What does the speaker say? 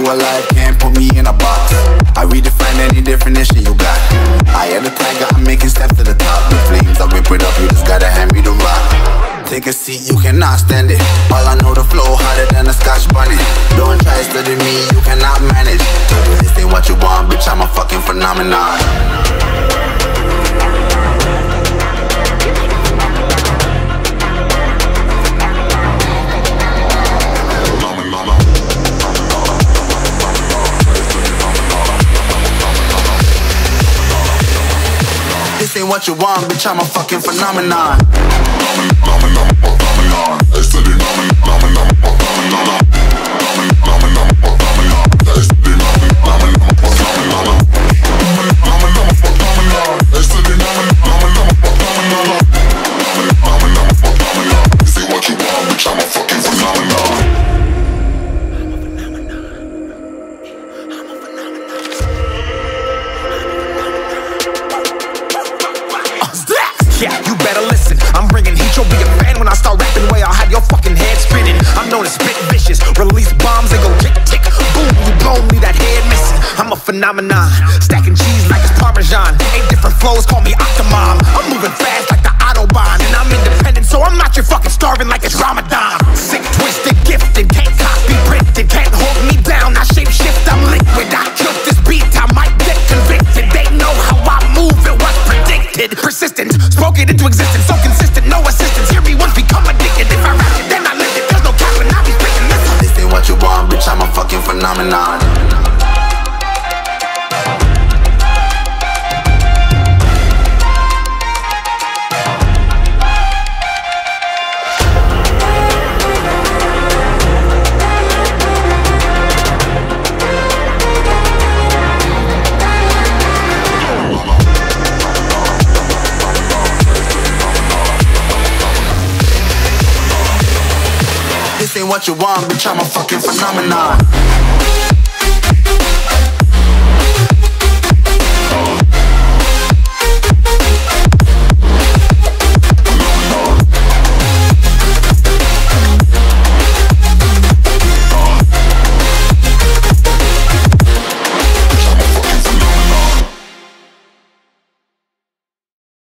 alive, can't put me in a box. I redefine any definition you got. I am the tiger, I'm making steps to the top. The flames, I whip it up, you just gotta hand me the rock. Take a seat, you cannot stand it. All I know, the flow harder than a Scotch bunny. Don't try study me, you cannot manage. This ain't what you want, bitch, I'm a fucking phenomenon. This ain't what you want, bitch, I'm a fucking phenomenon. Yeah, you better listen. I'm bringing heat, you'll be a fan when I start rapping. Way I'll have your fucking head spinning. I'm known as spit vicious, release bombs and go tick tick. Boom, you blow me, that head missing. I'm a phenomenon, stacking cheese like it's Parmesan. 8 different flows, call me Octomom. I'm moving fast like the Autobahn, and I'm independent, so I'm not your fucking starving like it's Ramadan. Sick, twisted, gifted, can't copy, printed, can't hold me down. I shape shift, I'm liquid. I killed this beat, I might get convicted. They know how I move, it was predicted. Persistent, spoke it into existence, so consistent, no assistance. Hear me once, become addicted. If I rap it, then I live it. There's no cap when I be speaking. This ain't what you want, bitch, I'm a fucking phenomenon. This ain't what you want, bitch, I'm a fucking phenomenon.